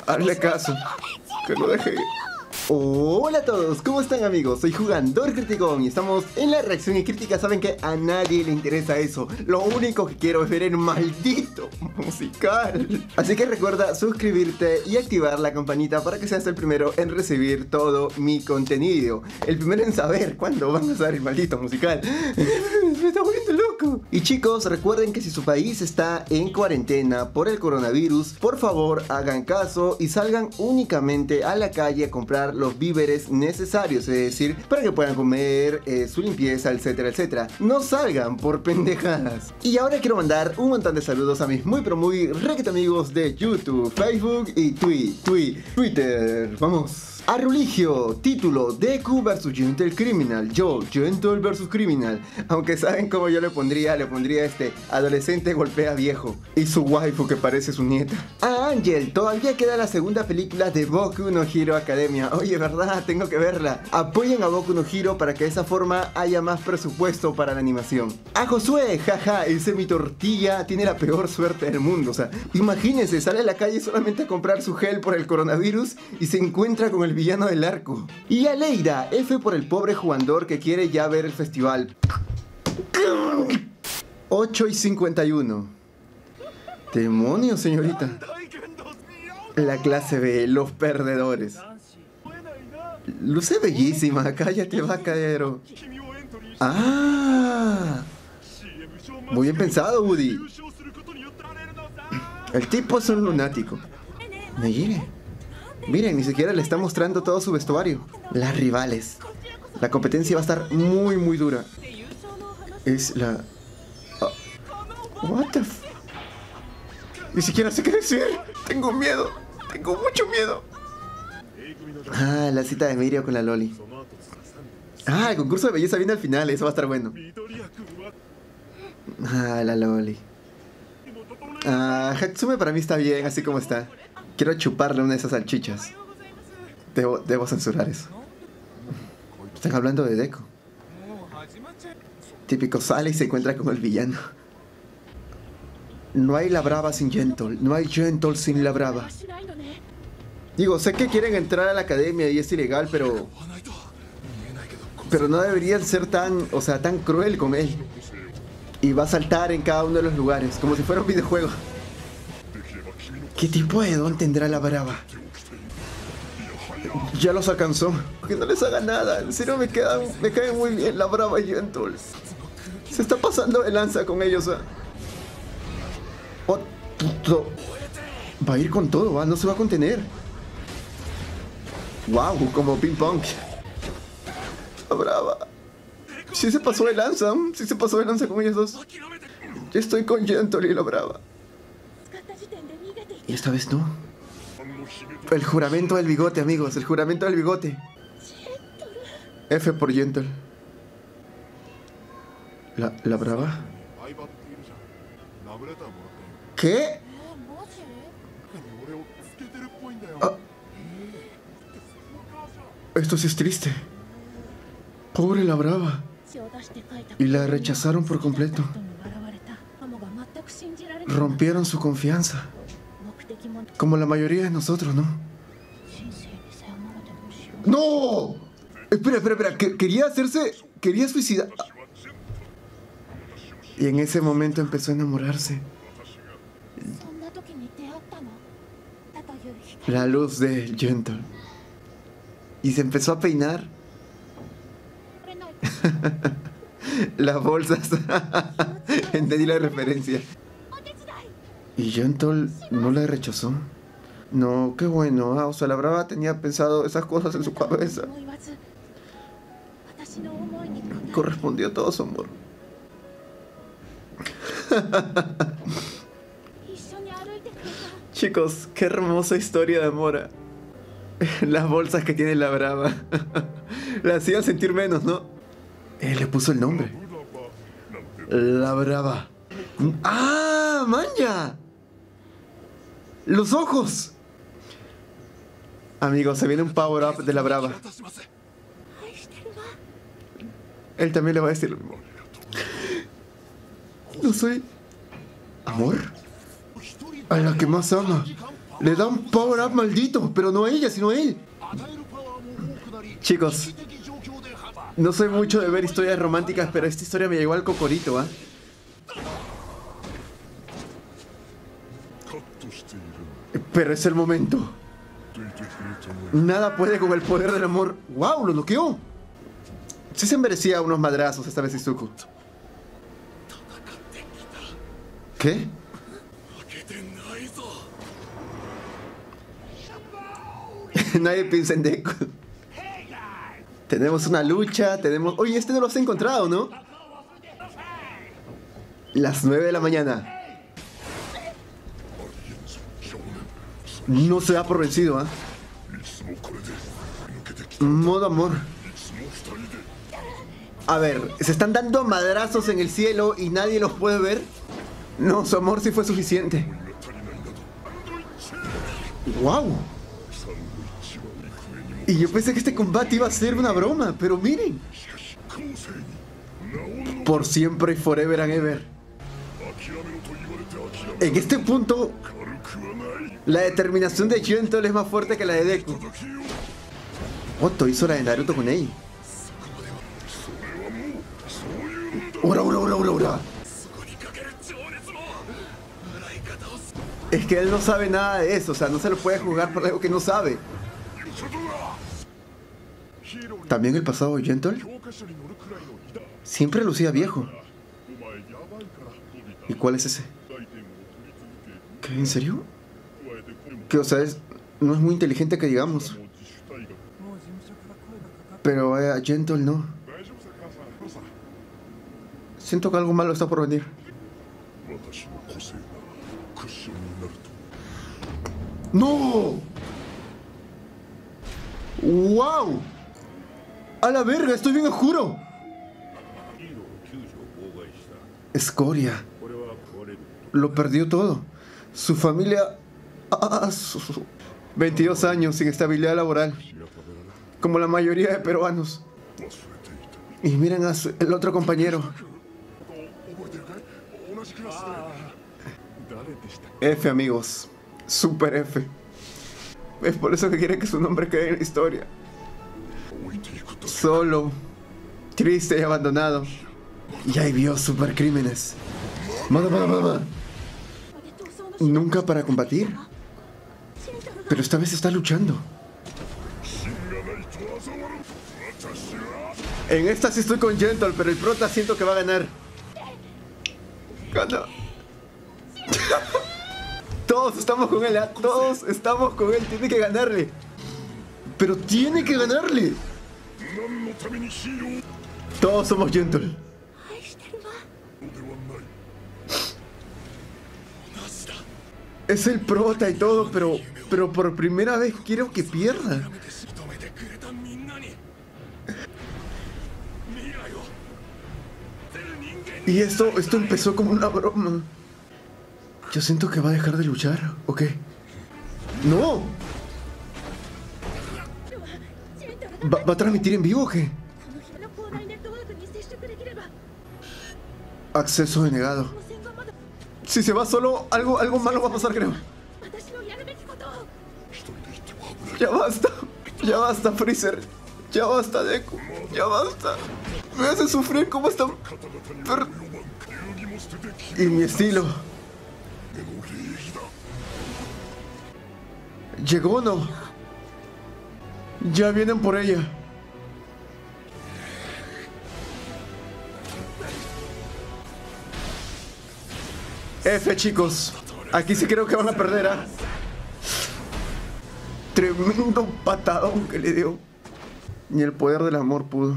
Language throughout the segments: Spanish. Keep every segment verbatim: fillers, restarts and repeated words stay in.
Hazle caso. Que lo deje ir. Hola a todos, ¿cómo están amigos? Soy Jugador Criticón y estamos en la reacción y crítica. Saben que a nadie le interesa eso. Lo único que quiero es ver el maldito musical. Así que recuerda suscribirte y activar la campanita para que seas el primero en recibir todo mi contenido. El primero en saber cuándo van a usar el maldito musical. Me está volviendo loco. Y chicos, recuerden que si su país está en cuarentena por el coronavirus, por favor hagan caso y salgan únicamente a la calle a comprar los víveres necesarios, es decir, para que puedan comer, eh, su limpieza, etcétera, etcétera. No salgan por pendejadas. Y ahora quiero mandar un montón de saludos a mis muy pero muy requete amigos de YouTube, Facebook y Twi, Twi, Twitter. Vamos. Arruligio, título, Deku versus Gentle Criminal. Yo, Gentle versus Criminal. Aunque saben cómo yo le pondría, le pondría este adolescente golpea viejo. Y su waifu que parece su nieta. A Ángel, todavía queda la segunda película de Boku no Hero Academia. Oye, verdad, tengo que verla. Apoyen a Boku no Hero para que de esa forma haya más presupuesto para la animación. A Josué, jaja, ese mi tortilla tiene la peor suerte del mundo. O sea, imagínense, sale a la calle solamente a comprar su gel por el coronavirus y se encuentra con el villano del arco. Y a Leida, F por el pobre jugador que quiere ya ver el festival. ocho y cincuenta y uno. Demonios, señorita. La clase B, los perdedores. Luce bellísima, cállate, vacaero. Ah, muy bien pensado, Woody. El tipo es un lunático. Megire. Miren, ni siquiera le está mostrando todo su vestuario. Las rivales. La competencia va a estar muy, muy dura. Es la... Oh. What the f... Ni siquiera sé qué decir. Tengo miedo. Tengo mucho miedo. Ah, la cita de Mirio con la Loli. Ah, el concurso de belleza viene al final. Eso va a estar bueno. Ah, la Loli. Ah, Hatsume para mí está bien, así como está. Quiero chuparle una de esas salchichas. Debo, debo censurar eso. Están hablando de Deku. Típico, sale y se encuentra con el villano. No hay la brava sin Gentle. No hay Gentle sin la brava. Digo, sé que quieren entrar a la academia y es ilegal, pero... Pero no deberían ser tan, o sea, tan cruel con él. Y va a saltar en cada uno de los lugares, como si fuera un videojuego. ¿Qué tipo de don tendrá la brava? Ya los alcanzó. Que no les haga nada. En serio me queda, me cae muy bien la brava y Gentle. Se está pasando de lanza con ellos. ¿eh? Oh, va a ir con todo, ¿va? No se va a contener. Wow, como ping pong. La brava. Sí se pasó de lanza. Sí se pasó de lanza con ellos dos. Yo estoy con Gentle y la brava. Y esta vez no. El juramento del bigote, amigos. El juramento del bigote. F por Gentle. La, la brava. ¿Qué? Ah. Esto sí es triste. Pobre la brava. Y la rechazaron por completo. Rompieron su confianza. Como la mayoría de nosotros, ¿no? ¡No! Espera, espera, espera. Que- quería hacerse... Quería suicidar. Y en ese momento empezó a enamorarse. La luz de Gentle. Y se empezó a peinar. Las bolsas. Entendí la referencia. Y Gentle no la rechazó. No, qué bueno. Ah, o sea, la brava tenía pensado esas cosas en su cabeza. Correspondió todo su amor. Chicos, qué hermosa historia de amor. Las bolsas que tiene la brava. La hacían sentir menos, ¿no? Él le puso el nombre. La brava. ¡Ah, manja! ¡Los ojos! Amigos, se viene un power up de la brava. Él también le va a decir lo mismo. No soy... ¿Amor? A la que más ama. Le da un power up maldito, pero no a ella, sino a él. Chicos, no soy mucho de ver historias románticas, pero esta historia me llegó al cocorito, ¿ah? ¿eh? Pero es el momento. Nada puede con el poder del amor. ¡Wow! ¡Lo noqueó! Sí se merecía unos madrazos esta vez Izuku. ¿Qué? Nadie piensa en Deku. Tenemos una lucha, tenemos... Oye, este no lo has encontrado, ¿no? Las nueve de la mañana. No se da por vencido, ¿ah? ¿eh? Modo amor. A ver, ¿se están dando madrazos en el cielo y nadie los puede ver? No, su amor sí fue suficiente. ¡Wow! Y yo pensé que este combate iba a ser una broma, pero miren. Por siempre y forever and ever. En este punto, la determinación de Gentle es más fuerte que la de Deku. Otto hizo la de Naruto con Ei. ¡Ora, ora, ora, ora, ora! Es que él no sabe nada de eso, o sea, no se lo puede jugar por algo que no sabe. ¿También el pasado de Gentle? Siempre lucía viejo. ¿Y cuál es ese? ¿Qué? ¿En serio? Que, o sea, es, no es muy inteligente que digamos. Pero eh, a Gentle no. Siento que algo malo está por venir. ¡No! ¡Wow! ¡A la verga! ¡Estoy bien oscuro! Escoria. Lo perdió todo. Su familia... Ah, su... veintidós años sin estabilidad laboral. Como la mayoría de peruanos. Y miren a su... el otro compañero. F, amigos. Super F. Es por eso que quiere que su nombre quede en la historia. Solo, triste y abandonado. Y ahí vio supercrímenes. Mamá, mamá, mamá. Nunca para combatir. Pero esta vez está luchando. En esta sí estoy con Gentle, pero el prota siento que va a ganar. Gana. Todos estamos con él, ¿eh? Todos estamos con él. Tiene que ganarle. Pero tiene que ganarle. Todos somos Gentle. Es el prota y todo, pero, pero por primera vez quiero que pierda. Y esto, esto empezó como una broma. Yo siento que va a dejar de luchar, ¿o qué? ¡No! ¿Va, ¿Va a transmitir en vivo o qué? Acceso denegado. Si se va solo, algo, algo malo va a pasar, creo. Ya basta. Ya basta, Freezer. Ya basta, Deku. Ya basta. Me hace sufrir como esta... Per... Y mi estilo. ¿Llegó o no? Ya vienen por ella. F, chicos. Aquí sí creo que van a perder, ¿ah? ¿eh? Tremendo patadón que le dio. Ni el poder del amor pudo.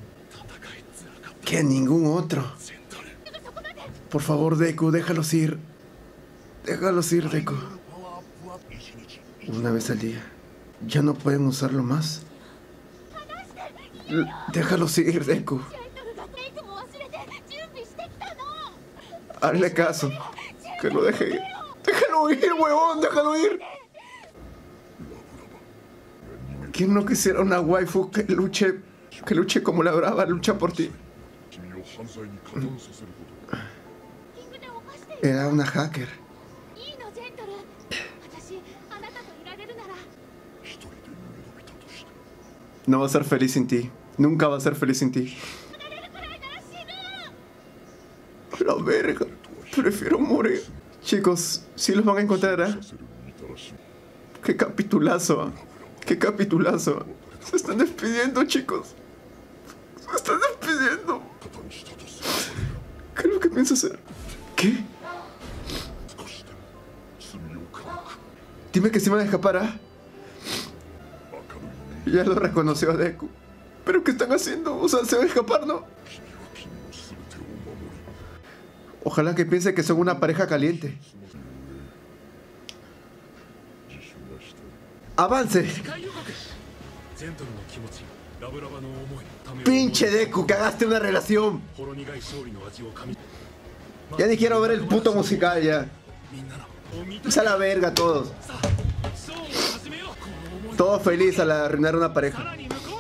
Que ningún otro. Por favor, Deku, déjalos ir. Déjalos ir, Deku. Una vez al día. Ya no pueden usarlo más. L- déjalos ir, Deku. Hazle caso. Que lo deje ir. Déjalo ir, huevón, déjalo ir. ¿Quién no quisiera una waifu que luche, que luche como la brava lucha por ti? Era una hacker. No va a ser feliz sin ti. Nunca va a ser feliz sin ti. La verga. Prefiero morir. Chicos, si los van a encontrar, ¿eh? Qué capitulazo. Qué capitulazo. Se están despidiendo, chicos. Se están despidiendo. ¿Qué es lo que piensa hacer? ¿Qué? Dime que se van a escapar, ¿ah? Ya lo reconoció a Deku. ¿Pero qué están haciendo? O sea, se van a escapar, ¿no? Ojalá que piense que son una pareja caliente. ¡Avance! ¡Pinche Deku! ¡Cagaste una relación! Ya ni quiero ver el puto musical ya. Es a la verga todos. Todos felices al arruinar una pareja.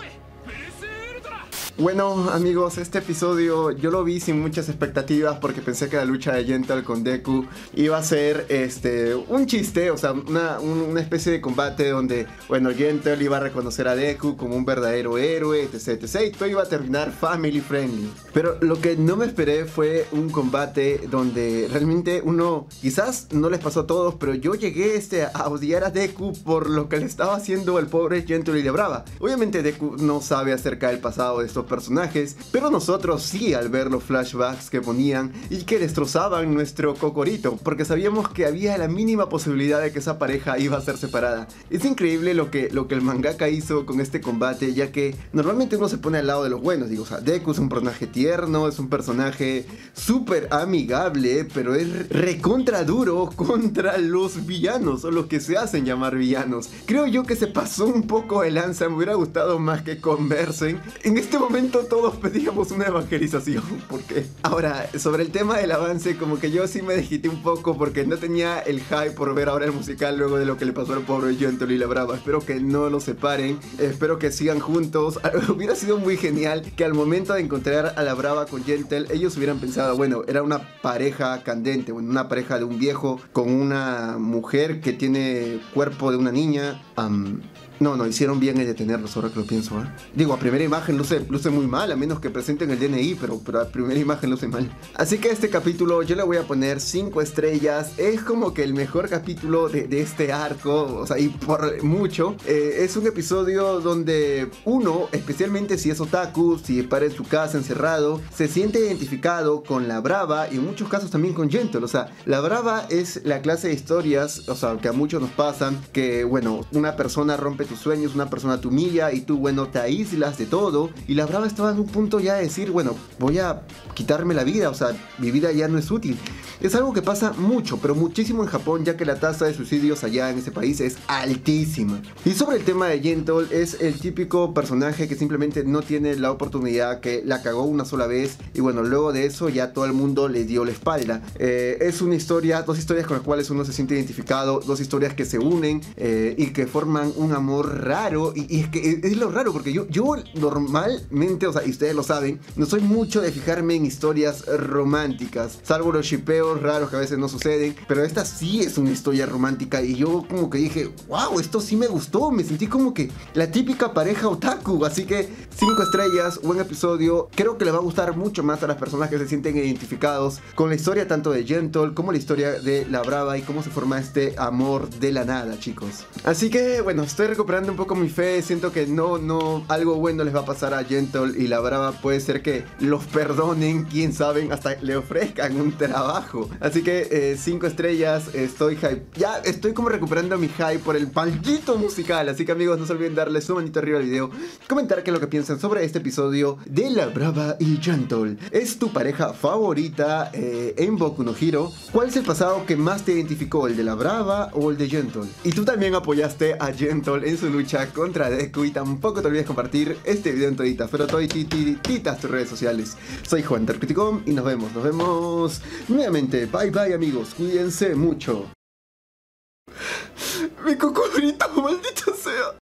Bueno, amigos, este episodio yo lo vi sin muchas expectativas porque pensé que la lucha de Gentle con Deku iba a ser este, un chiste, o sea, una, una especie de combate donde, bueno, Gentle iba a reconocer a Deku como un verdadero héroe, etc, etcétera, y todo iba a terminar family friendly. Pero lo que no me esperé fue un combate donde realmente uno, quizás no les pasó a todos, pero yo llegué este, a odiar a Deku por lo que le estaba haciendo al pobre Gentle y le Brava. Obviamente Deku no sabe acerca del pasado de estos personajes, pero nosotros sí, al ver los flashbacks que ponían y que destrozaban nuestro cocorito, porque sabíamos que había la mínima posibilidad de que esa pareja iba a ser separada. Es increíble lo que, lo que el mangaka hizo con este combate, ya que normalmente uno se pone al lado de los buenos, digo, o sea, Deku es un personaje tierno, es un personaje súper amigable, pero es recontra duro contra los villanos, o los que se hacen llamar villanos. Creo yo que se pasó un poco de lanza, me hubiera gustado más que conversen. En este momento todos pedíamos una evangelización, porque ahora, sobre el tema del avance, como que yo sí me desquité un poco porque no tenía el hype por ver ahora el musical luego de lo que le pasó al pobre Gentle y la Brava. Espero que no los separen, espero que sigan juntos. Hubiera sido muy genial que al momento de encontrar a la Brava con Gentle, ellos hubieran pensado, bueno, era una pareja candente, bueno, una pareja de un viejo con una mujer que tiene cuerpo de una niña. um, No, no, hicieron bien en detenerlos, ahora que lo pienso, ¿eh? Digo, a primera imagen luce, luce muy mal, a menos que presenten el D N I, pero, pero a primera imagen luce mal. Así que a este capítulo yo le voy a poner cinco estrellas. Es como que el mejor capítulo de, de este arco, o sea, y por mucho. Eh, es un episodio donde uno, especialmente si es otaku, si para en su casa encerrado, se siente identificado con la Brava y en muchos casos también con Gentle. O sea, la Brava es la clase de historias, o sea, que a muchos nos pasan, que, bueno, una persona rompe tus sueños, una persona te humilla y tú, bueno, te aíslas de todo, y la Brava estaba en un punto ya de decir, bueno, voy a quitarme la vida, o sea, mi vida ya no es útil. Es algo que pasa mucho, pero muchísimo en Japón, ya que la tasa de suicidios allá en ese país es altísima. Y sobre el tema de Gentle, es el típico personaje que simplemente no tiene la oportunidad, que la cagó una sola vez, y bueno, luego de eso ya todo el mundo le dio la espalda. Eh, es una historia, dos historias con las cuales uno se siente identificado, dos historias que se unen eh, y que forman un amor raro, y, y es que es, es lo raro, porque yo, yo normalmente, o sea, y ustedes lo saben, no soy mucho de fijarme en historias románticas, salvo los shippeos raros que a veces no suceden, pero esta sí es una historia romántica, y yo como que dije, wow, esto sí me gustó, me sentí como que la típica pareja otaku, así que cinco estrellas, buen episodio. Creo que les va a gustar mucho más a las personas que se sienten identificados con la historia tanto de Gentle como la historia de la Brava y cómo se forma este amor de la nada, chicos. Así que bueno, estoy recuperando un poco mi fe, siento que no, no, algo bueno les va a pasar a Gentle y la Brava, puede ser que los perdonen, quién sabe, hasta le ofrezcan un trabajo. Así que cinco eh, estrellas, estoy hype, ya estoy como recuperando mi hype por el maldito musical, así que amigos, no se olviden darle su manito arriba al video, comentar qué es lo que piensan sobre este episodio de la Brava y Gentle. ¿Es tu pareja favorita eh, en Boku no Hero? ¿Cuál es el pasado que más te identificó, el de la Brava o el de Gentle? Y tú también apoyaste a Gentle en su lucha contra Deku, y tampoco te olvides compartir este video en toditas, pero todititas tus redes sociales. Soy Juan Criticón y nos vemos, nos vemos nuevamente. Bye bye amigos, cuídense mucho. Mi cocodrito, maldito sea.